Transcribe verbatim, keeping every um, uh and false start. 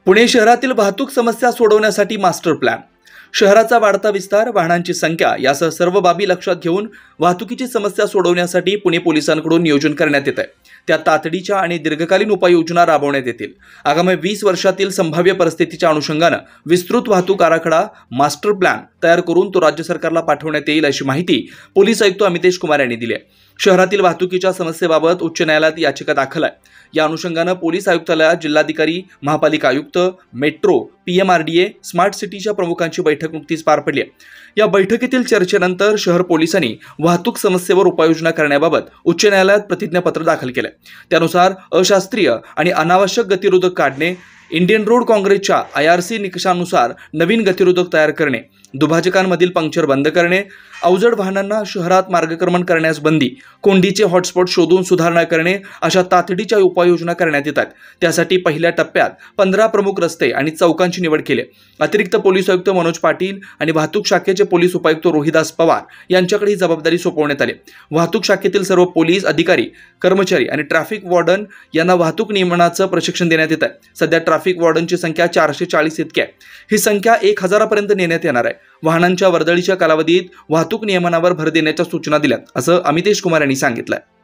पुणे शहरातील वाहतूक समस्या सोडवण्यासाठी मास्टर प्लॅन। शहराचा वाढता विस्तार, वाहनांची संख्या यासह सर्व बाबी लक्षात घेऊन वाहतुकीची समस्या सोडवण्यासाठी पुणे पोलिसांकडून नियोजन करण्यात येत आहे। त्या तातडीच्या आणि दीर्घकालीन उपाययोजना राबवण्यात येतील। आगामी वीस वर्षातील संभाव्य परिस्थितीच्या अनुषंगाने विस्तृत वाहतूक आराखडा मास्टर प्लॅन तयार करून तो राज्य सरकारला पाठवण्यात येईल अशी माहिती पोलीस आयुक्त अमितेश कुमार यांनी दिली आहे। शहरातील वाहतुकीच्या समस्येबाबत उच्च न्यायालयात याचिका दाखल आहे। या अनुषंगाने पोलीस आयुक्तालयात जिल्हाधिकारी, महापालिका आयुक्त, मेट्रो, पीएमआरडीए, स्मार्ट सिटीच्या प्रमुखांची बैठक नुकतीच पार पडली आहे। या बैठकीतील चर्चेनंतर शहर पोलिसांनी वाहतूक समस्येवर उपाययोजना करण्याबाबत उच्च न्यायालयात प्रतिज्ञापत्र दाखल केले। त्यानुसार अशास्त्रीय आणि अनावश्यक गतिरोधक काढणे, इंडियन रोड काँग्रेसच्या आय आर सी निकषानुसार नवीन गतिरोधक तयार करणे, दुभाजकांमधील पंक्चर बंद करणे, अवजड वाहनांना शहरात मार्गक्रमण करण्यास बंदी, कोंडीचे हॉटस्पॉट शोधून सुधारणा करणे अशा तातडीच्या उपाययोजना करण्यात येतात। त्यासाठी पहिल्या टप्प्यात पंधरा प्रमुख रस्ते आणि चौकांची निवड केली। अतिरिक्त पोलीस आयुक्त मनोज पाटील आणि वाहतूक शाखेचे पोलीस उपायुक्त रोहिदास पवार यांच्याकडे ही जबाबदारी सोपवण्यात आली। वाहतूक शाखेतील सर्व पोलीस अधिकारी, कर्मचारी आणि ट्रॅफिक वॉर्डन यांना वाहतूक नियमनाचं प्रशिक्षण देण्यात येत आहे। सध्या ट्रॅफिक वॉर्डनची संख्या चारशे चाळीस इतकी आहे। ही संख्या एक हजारापर्यंत नेण्यात येणार आहे। वाहनांच्या वर्दळीच्या कालावधीत वाहतूक नियमनावर भर देण्याच्या सूचना दिल्यात असं अमितेश कुमार यांनी सांगितलं।